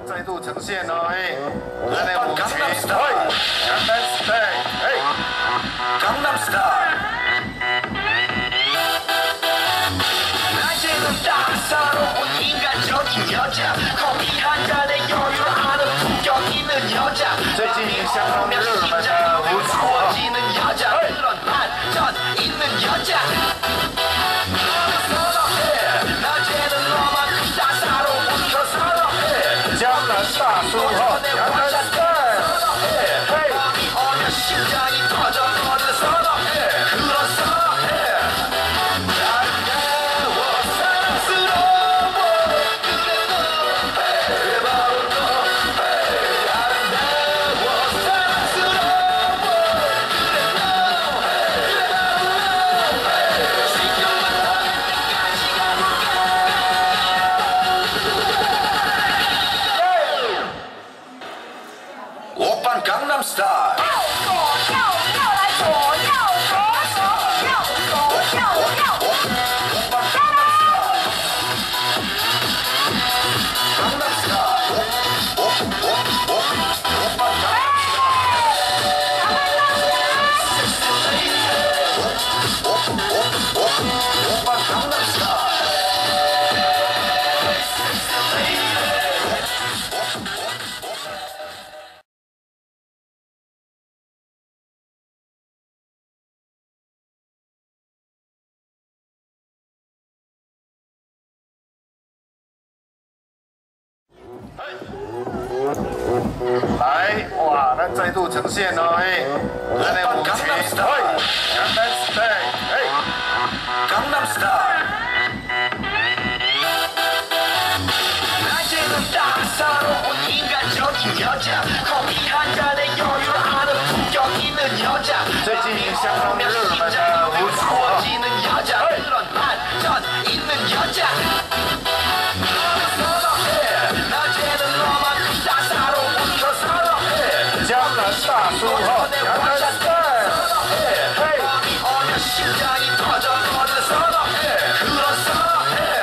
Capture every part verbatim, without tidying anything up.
再度呈现哦，嘿，咱的舞曲，嘿，江南 style， 嘿，江南 style。 낮에는 따사로운 인간적인 여자 커피 한 잔에 여유 아는 품격 있는 여자 最近相当热门的舞曲啊 여자 그런 반전 있는 여자 낮에는 너만큼 따사로운 저 사랑해 江南大叔哈，江南 style， 嘿，밤이 오면 심장이 터져버리는 사랑해 그런 사랑해 강남 스타일. 左右右来左右左左右左右右。강남 스타일. 강남 스타일.来，哇，咱再度呈现哦，嘿，咱的舞曲，嘿，江南 style， 嘿，강남 style。 낮에는 따사로운 인간적인 여자 커피 한 잔에 여유 아는 품격 있는 여자 最近相当热门的舞曲啊 여자 그런 반전 있는 여자江南大叔哈，江南 style， 嘿，밤이 오면 심장이 터져버리는 사랑해 그런 사랑해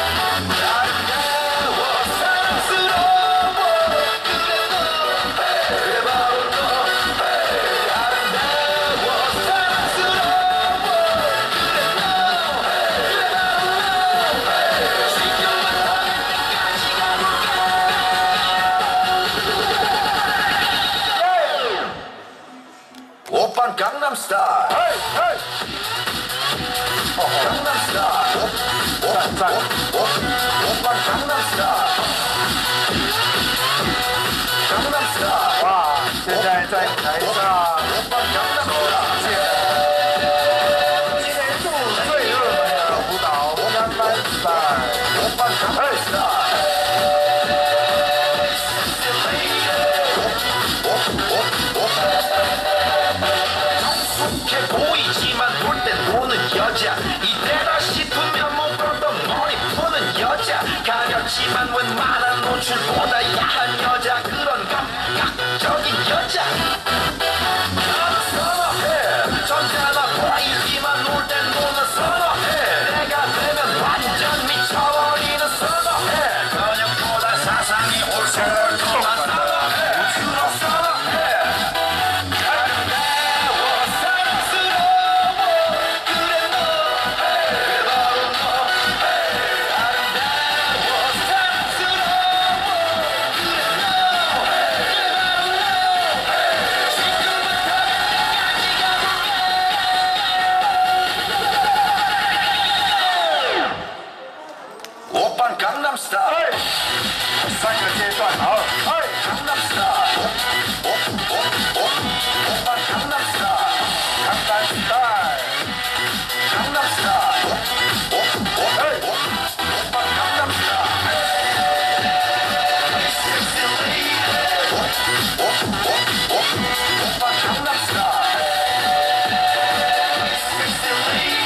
아름다워 사랑스러워 그래 너 그래 바로 너 아름다워 사랑스러워 그래 너 그래 바로 너 신경만 하면 끝까지 가볼까 오빤 강남 스타일. 헤이 헤이. 강남 스타일. 오빤 오빤 강남 스타일. 강남 스타일. 哇，现在在台上，오빤 강남 스타일. 今年度最热门的舞蹈江南 style. 오빤 강남 스타일. 익숙해 보이지만 볼 때 노는 여자 이때다 싶으면 못 보던 머리 푸는 여자 가볍지만 웬만한 노출보다 야한 여자 그런 감각적인 여자 나는 선호해 전자나 보이지만 놀 땐 노는 선호해 내가 되면 완전 미쳐버리는 선호해 근육보다 사상이 훨씬 덜 선호해 그런 선호해 강남 스타일. 三个阶段，好，哎，강남 스타일. 오빤 강남 스타일. 강남 스타일. 강남 스타일. 에이, 오빤 강남 스타일. Sexy lady. 오빤 강남 스타일. Sexy lady.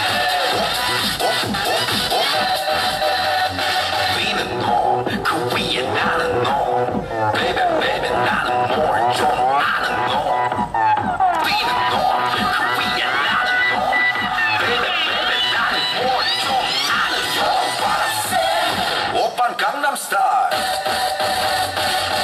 그 위에 나는 너 Baby baby 나는 뭘 좀 아는 너 뛰는 너그 위에 나는 너 Baby baby 나는 뭘 좀 아는 너 What I'm saying 오빤 강남 스타일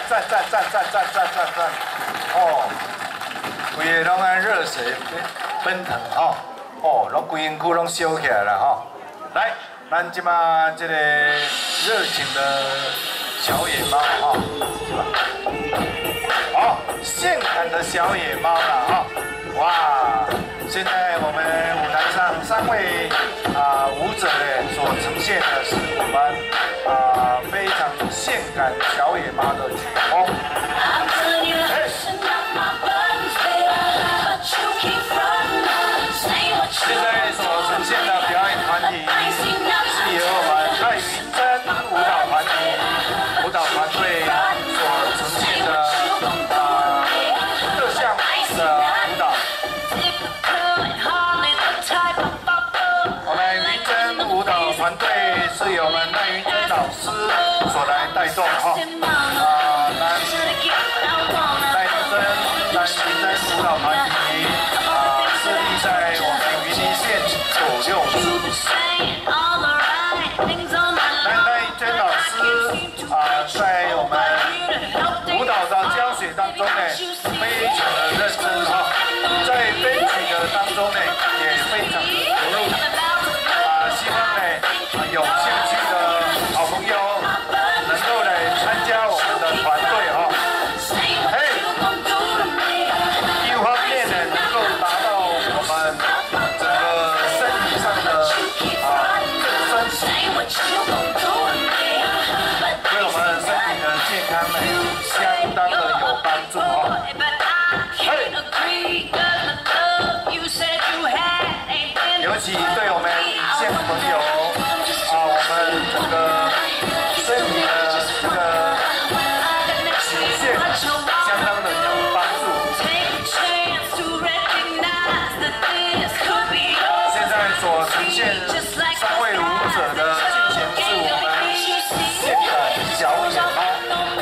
赞赞赞赞赞赞赞赞！哦，规个拢安热血奔腾哦，哦，拢规身躯拢烧起来了哈！来，咱即马这个热情的小野猫哈，是吧？好，性感的小野猫了哈！哇，现在我们舞台上三位啊、呃、舞者呢所呈现的是我们啊、呃、非常性感小野猫的曲风。现在所呈现的表演团体是由我们赖云珍舞蹈团体舞蹈团队所呈现的啊各项的舞蹈。我们云珍舞蹈团队是由我们赖云珍老师所来带动哈啊，那赖云珍赖云珍舞蹈团体啊设立在我们云林县九六市。赖赖云珍老师啊，在我们舞蹈的教学当中呢，非常的认真哈，在编曲的当中呢，也非常的投入啊，希望呢啊有兴趣的好朋友能够来参加我们的团队哈。嘿，一方面呢能够达到我们整个身体上的啊正身对我们身体的健康呢相当的有帮助哈。嘿。尤其对我们女性朋友啊，我们整个身体的这个曲线相当的有帮助。现在所呈现三位舞者的进行是我们性感小野猫。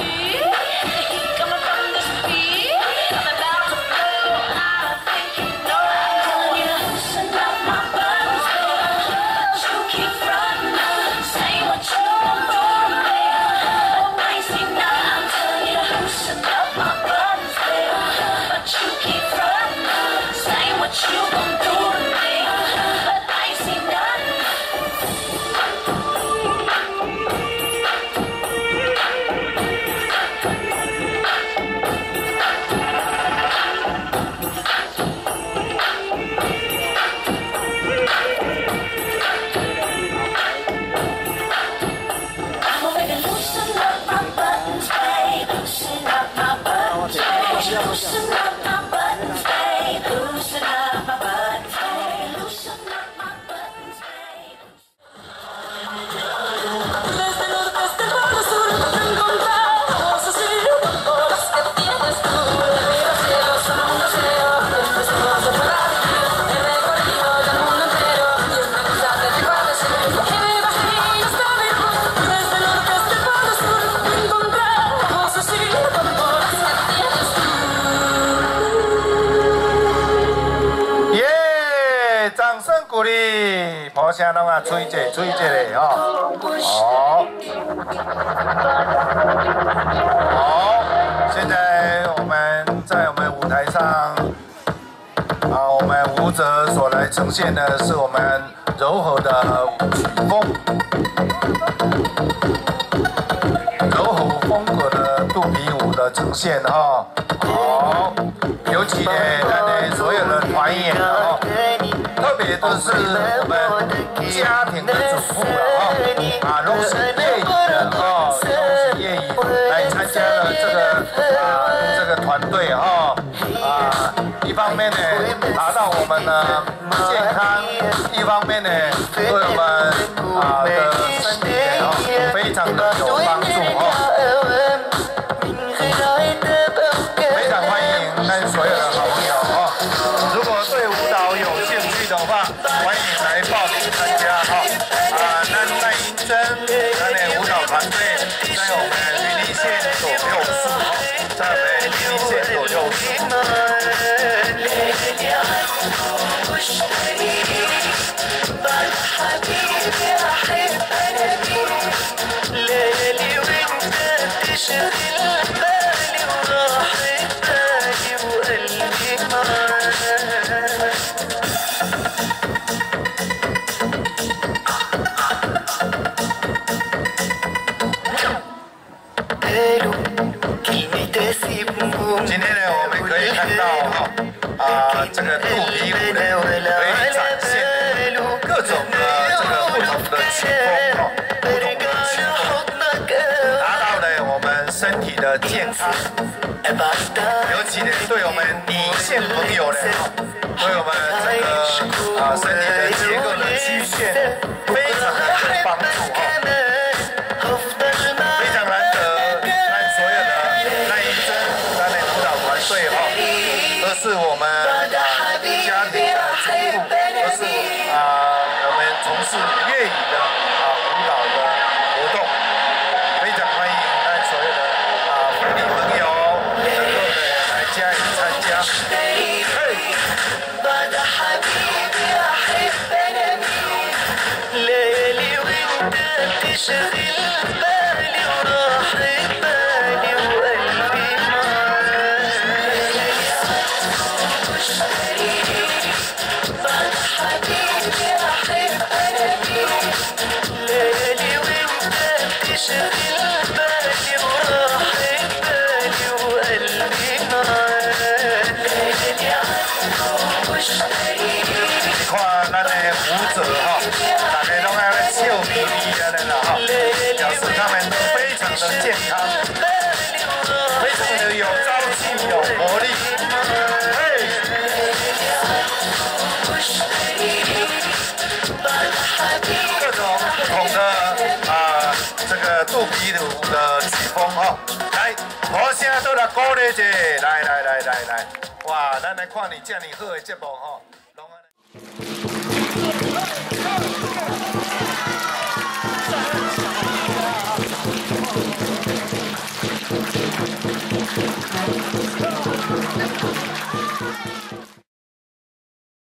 鼓励，抱声拢啊，吹者吹者嘞吼，好，好，现在我们在我们舞台上，啊，我们舞者所来呈现的是我们柔和的曲风，柔和风格的肚皮舞的呈现哈，好，尤其呢，咱的所有的团员哈。特别都是我们家庭的主妇了哈，啊，都是业余的哦，都是业余来参加了这个啊这个团队哈，啊，一方面呢达到我们的健康，一方面呢对我们啊的身体哦非常的有帮助哦。非常欢迎咱所有的好朋友哦，如果对舞蹈有兴趣的话，欢迎来报名参加哈！啊，咱赖云珍，咱的舞蹈团队在我们云林县左六市哈，在我们云林县左六市。 这个肚皮舞呢，可以展现各种的这个不同的曲风哦，不同的曲风，达到了我们身体的健康。尤其呢，对我们女性朋友呢，对我们这个啊身体的结构的曲线非常的有帮助哦，非常难得，让所有的赖医生、咱的辅导团队哦，都是我们啊家庭的主妇，都是啊我们从事粤语的啊辅导的活动，非常欢迎让所有的啊妇女朋友能够呢来加以参加。 شغل بالي وراح بالي وقلبي معاك واشتريك بعد حبيبي احب انا بيك ليالي وانت بتشغل بالي وراح بالي وقلبي معاك ليالي عنك واشتريك 看咱的舞者哈，大家拢爱咧笑眯眯安尼啦哈，表示他们都非常的健康，非常的有朝气、有活力。嘿，各种不同的啊，这个肚皮舞的曲风哈，来，好声都来鼓励者，来来来来来，哇，咱来看你这样好的节目哈。 Thank you.